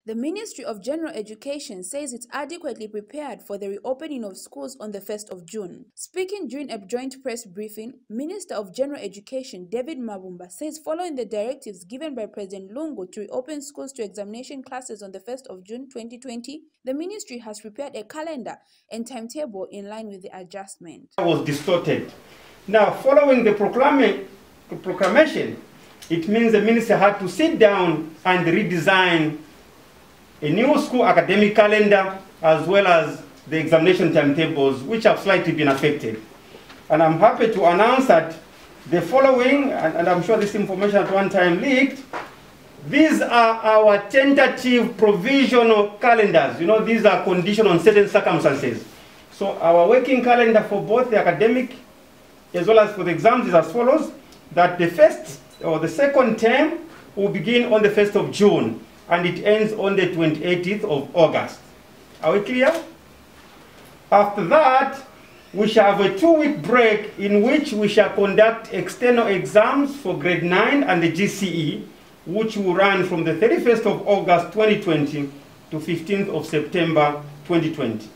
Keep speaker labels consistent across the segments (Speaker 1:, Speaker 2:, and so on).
Speaker 1: The Ministry of General Education says it's adequately prepared for the reopening of schools on the 1st of June. Speaking during a joint press briefing, Minister of General Education David Mabumba says following the directives given by President Lungu to reopen schools to examination classes on the 1st of June 2020, the ministry has prepared a calendar and timetable in line with the adjustment.
Speaker 2: Was distorted. Now, following the proclamation, it means the minister had to sit down and redesign a new school academic calendar as well as the examination timetables, which have slightly been affected. And I'm happy to announce that the following, and I'm sure this information at one time leaked, these are our tentative provisional calendars. You know, these are conditional on certain circumstances. So our working calendar for both the academic as well as for the exams is as follows, that the first or the second term will begin on the 1st of June and it ends on the 28th of August. Are we clear? After that, we shall have a 2-week break in which we shall conduct external exams for grade 9 and the GCE, which will run from the 31st of August 2020 to 15th of September 2020.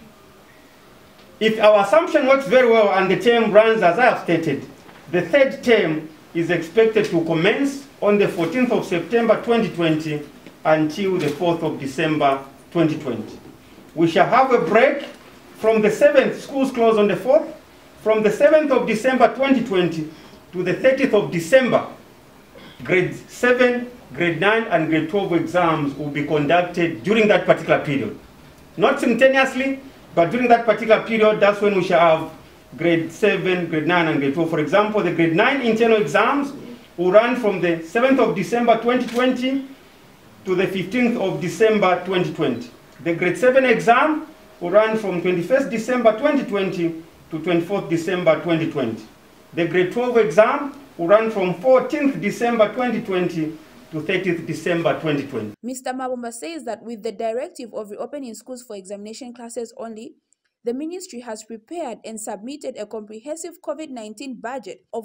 Speaker 2: If our assumption works very well and the term runs as I have stated, the third term is expected to commence on the 14th of September 2020 until the 4th of December 2020. We shall have a break from the 7th, schools close on the 4th, from the 7th of December 2020 to the 30th of December. Grade 7, grade 9, and grade 12 exams will be conducted during that particular period. Not simultaneously, but during that particular period, that's when we shall have grade 7, grade 9, and grade 12. For example, the grade 9 internal exams will run from the 7th of December 2020 to the 15th of December 2020. The grade 7 exam will run from 21st December 2020 to 24th December 2020. The grade 12 exam will run from 14th December 2020 to 30th December 2020.
Speaker 1: Mr. Mabumba says that with the directive of reopening schools for examination classes only, the ministry has prepared and submitted a comprehensive COVID-19 budget of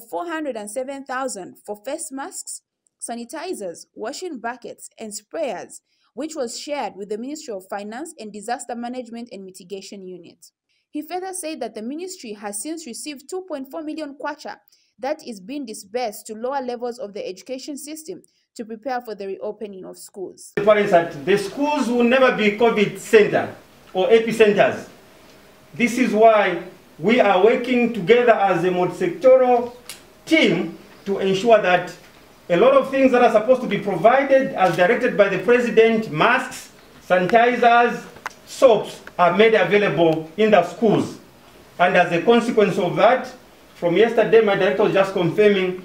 Speaker 1: $407,000 for face masks, sanitizers, washing buckets, and sprayers, which was shared with the Ministry of Finance and Disaster Management and Mitigation Unit. He further said that the ministry has since received 2.4 million kwacha that is being disbursed to lower levels of the education system to prepare for the reopening of schools.
Speaker 2: The schools will never be COVID center or epicenters. This is why we are working together as a multi-sectoral team to ensure that a lot of things that are supposed to be provided as directed by the President, masks, sanitizers, soaps, are made available in the schools. And as a consequence of that, from yesterday, my director was just confirming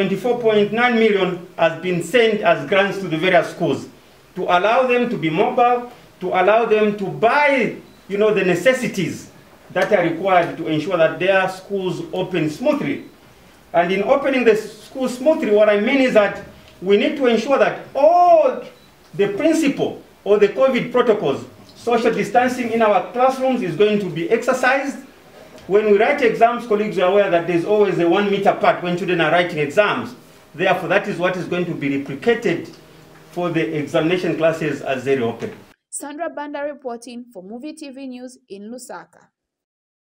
Speaker 2: 24.9 million has been sent as grants to the various schools to allow them to be mobile, to allow them to buy, the necessities that are required to ensure that their schools open smoothly. And in opening the school smoothly, what I mean is that we need to ensure that all the principle or the COVID protocols, social distancing in our classrooms is going to be exercised. When we write exams, colleagues are aware that there's always a 1 meter apart when children are writing exams. Therefore, that is what is going to be replicated for the examination classes as they reopen.
Speaker 1: Sandra Banda reporting for Movie TV News in Lusaka.